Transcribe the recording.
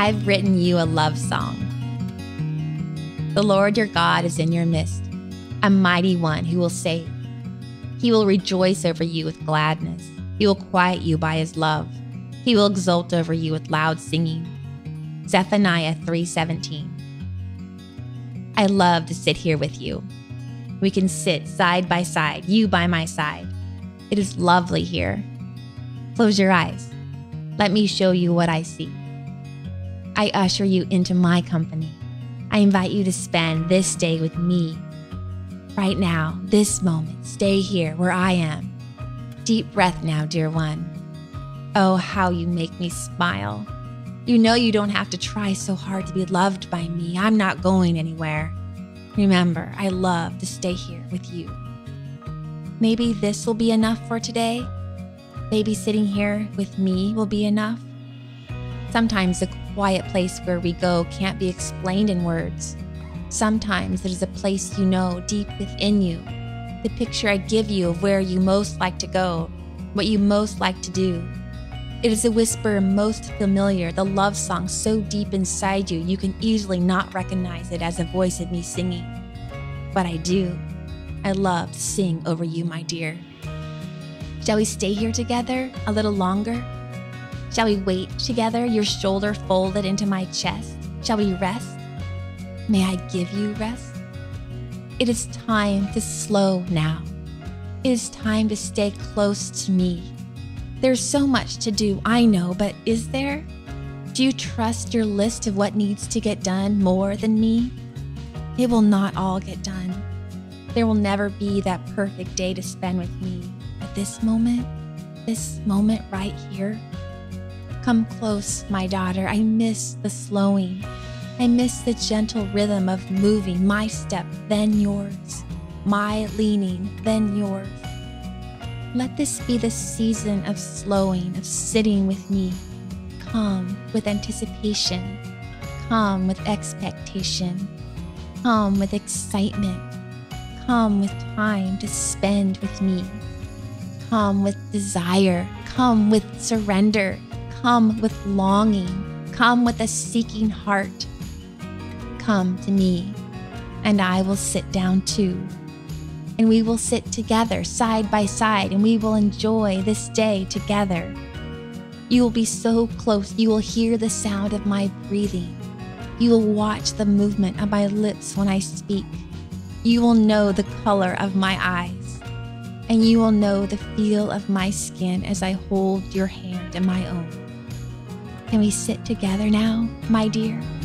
I've written you a love song. The Lord your God is in your midst, a mighty one who will save. He will rejoice over you with gladness. He will quiet you by his love. He will exult over you with loud singing. Zephaniah 3:17. I love to sit here with you. We can sit side by side, you by my side. It is lovely here. Close your eyes. Let me show you what I see. I usher you into my company. I invite you to spend this day with me. Right now, this moment, stay here where I am. Deep breath now, dear one. Oh, how you make me smile. You know you don't have to try so hard to be loved by me. I'm not going anywhere. Remember, I love to stay here with you. Maybe this will be enough for today. Maybe sitting here with me will be enough. Sometimes the quiet place where we go can't be explained in words. Sometimes it is a place you know deep within you. The picture I give you of where you most like to go, what you most like to do. It is a whisper most familiar, the love song so deep inside you, you can easily not recognize it as a voice of me singing. But I do. I love to sing over you, my dear. Shall we stay here together a little longer? Shall we wait together, your shoulder folded into my chest? Shall we rest? May I give you rest? It is time to slow now. It is time to stay close to me. There's so much to do, I know, but is there? Do you trust your list of what needs to get done more than me? It will not all get done. There will never be that perfect day to spend with me. But this moment right here, come close, my daughter. I miss the slowing. I miss the gentle rhythm of moving, my step, then yours, my leaning, then yours. Let this be the season of slowing, of sitting with me. Come with anticipation. Come with expectation. Come with excitement. Come with time to spend with me. Come with desire. Come with surrender. Come with longing. Come with a seeking heart. Come to me, and I will sit down too. And we will sit together side by side, and we will enjoy this day together. You will be so close, you will hear the sound of my breathing. You will watch the movement of my lips when I speak. You will know the color of my eyes, and you will know the feel of my skin as I hold your hand in my own. Can we sit together now, my dear?